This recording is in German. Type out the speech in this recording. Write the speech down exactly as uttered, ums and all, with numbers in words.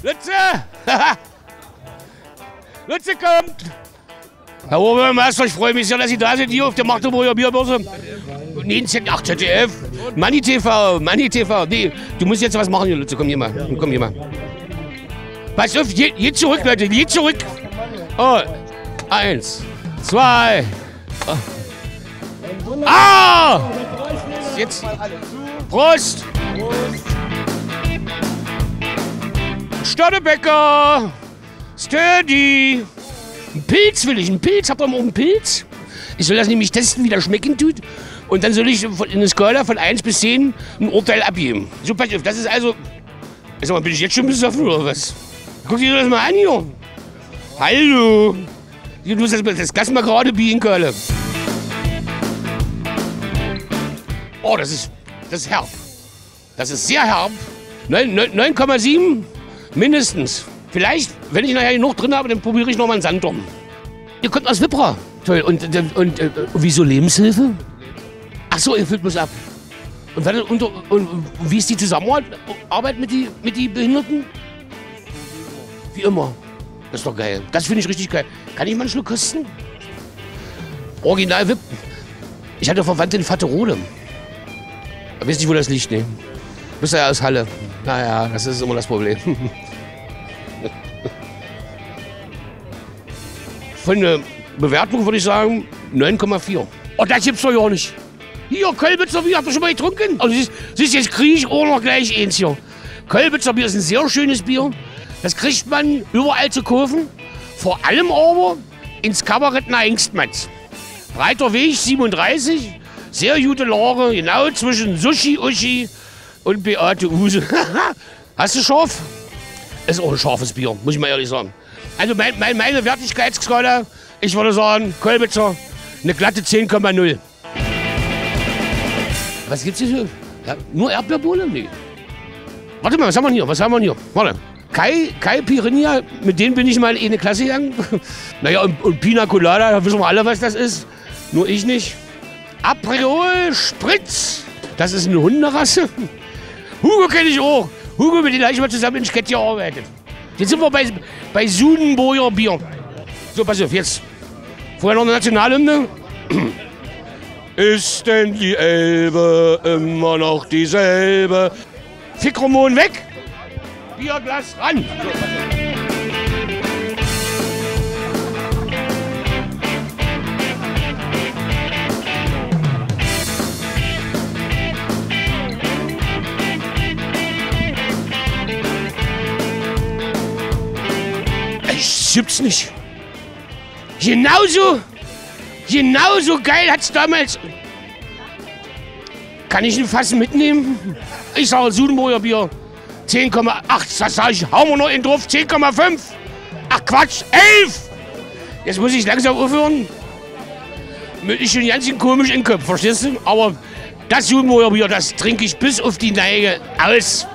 Lütze! Lütze kommt! Herr Obermeister, ich freue mich sehr, dass Sie da sind, hier auf der Magdeburger Bierbörse. Nee, ach, Z D F. Manni T V, Manni T V. Nee, du musst jetzt was machen hier, Lütze. Komm hier mal, komm hier mal. Pass auf, geht, geht zurück, Leute, geht zurück. Oh, eins, zwei. Oh. Ah! Jetzt. Prost! Störtebecker! Sturdy! Ein Pilz will ich, ein Pilz. Habt ihr mal einen Pilz? Ich soll das nämlich testen, wie das schmecken tut. Und dann soll ich in einer Skala von eins bis zehn ein Urteil abgeben. So, pass auf, das ist also... Sag mal, bin ich jetzt schon besoffen oder was? Guck dir das mal an hier. Hallo! Du musst das, das Gas mal gerade biegen, Kerle. Oh, das ist, das ist herb. Das ist sehr herb. neun Komma sieben mindestens. Vielleicht, wenn ich nachher genug drin habe, dann probiere ich noch mal einen Sanddorn. Ihr kommt aus Wippra. Toll. Und, und, und äh, wieso Lebenshilfe? Ach so, ihr füllt bloß ab. Und, und, und, und wie ist die Zusammenarbeit mit den mit die Behinderten? Wie immer. Das ist doch geil. Das finde ich richtig geil. Kann ich mal einen Schluck kosten? Original Wipp. Ich hatte Verwandte in Vatterode. Ich weiß nicht, wo das liegt, ne? Du bist ja aus Halle. Naja, das ist immer das Problem. Von der Bewertung würde ich sagen neun Komma vier. Oh, das gibt's doch ja nicht. Hier, Kölbitzer Bier, habt ihr schon mal getrunken? Also, siehst, siehst jetzt kriege ich auch noch gleich eins hier. Kölbitzer Bier ist ein sehr schönes Bier. Das kriegt man überall zu kaufen. Vor allem aber ins Kabarett nach Hengstmanns. Breiter Weg siebenunddreißig. Sehr gute Lage, genau zwischen Sushi Uschi und Beate Use. Hast du scharf? Ist auch ein scharfes Bier, muss ich mal ehrlich sagen. Also mein, mein, meine Wertigkeitsskala, ich würde sagen, Kölbitzer, eine glatte zehn Komma null. Was gibt's hier so? Ja, nur Erdbeerbohle? Nee. Warte mal, was haben wir hier? Was haben wir hier? Warte. Kai, Kai Pirinha, mit denen bin ich mal in eine Klasse gegangen. Naja, und, und Pina Colada, da wissen wir alle, was das ist. Nur ich nicht. Apriol Spritz. Das ist eine Hunderasse. Hugo kenne ich auch. Hugo, mit dem habe ich mal zusammen in Schkett gearbeitet. Jetzt sind wir bei, bei Sudenburger Bier. So, pass auf, jetzt. Vorher noch eine Nationalhymne. Ist denn die Elbe immer noch dieselbe? Fickromon weg. Bierglas ran. So. Das gibt's nicht. Genauso, genauso geil hat's damals. Kann ich ein Fass mitnehmen? Ich sage Sudenburger Bier. zehn Komma acht, das sage ich. Hauen wir noch in drauf. zehn Komma fünf. Ach Quatsch, elf. Jetzt muss ich langsam aufhören. Mir ist schon ganz komisch im Kopf, verstehst du? Aber das Sudenburger Bier, das trinke ich bis auf die Neige aus.